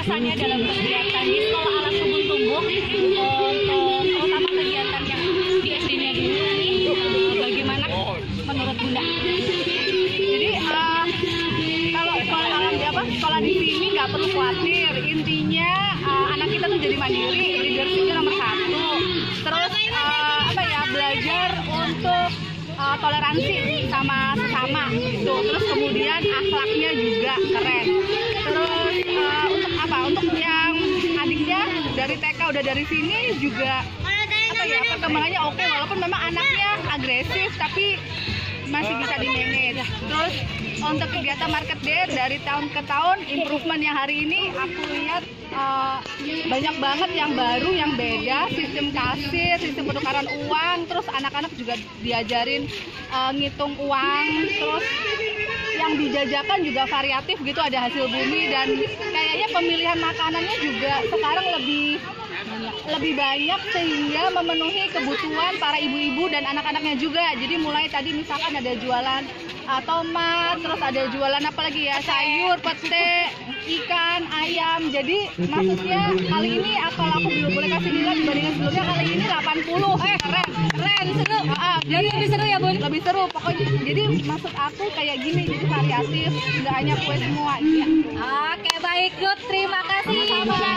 kesannya dalam kegiatan di sekolah alat kebun tumbuh untuk terutama kegiatan yang di SD-nya dulu nih, bagaimana menurut Bunda? Jadi kalau sekolah alam sekolah di sini nggak perlu khawatir. Intinya anak kita tuh jadi mandiri, leadershipnya nomor 1. Terus belajar untuk toleransi sama sesama gitu. Terus kemudian akhlaknya juga keren. Terus untuk yang adiknya dari TK udah dari sini juga perkembangannya oke, walaupun memang anaknya agresif tapi masih bisa di-manage. Terus untuk kegiatan market day dari tahun ke tahun, improvement yang hari ini aku lihat banyak banget yang baru, yang beda, sistem kasir, sistem penukaran uang, terus anak-anak juga diajarin ngitung uang, terus yang dijajakan juga variatif gitu, ada hasil bumi, dan kayaknya pemilihan makanannya juga sekarang lebih banyak sehingga memenuhi kebutuhan para ibu-ibu dan anak-anaknya juga. Jadi mulai tadi misalkan ada jualan tomat, terus ada jualan apa lagi ya, sayur, pete, ikan, ayam. Jadi maksudnya kali ini kalau aku belum boleh kasih nilai dibandingkan sebelumnya, kali ini 80. Keren, seru. Jadi lebih seru ya Bun? Lebih seru pokoknya. Jadi maksud aku kayak gini, jadi variatif, nggak hanya kue semua. Ya. Oke, baik Dut, terima kasih.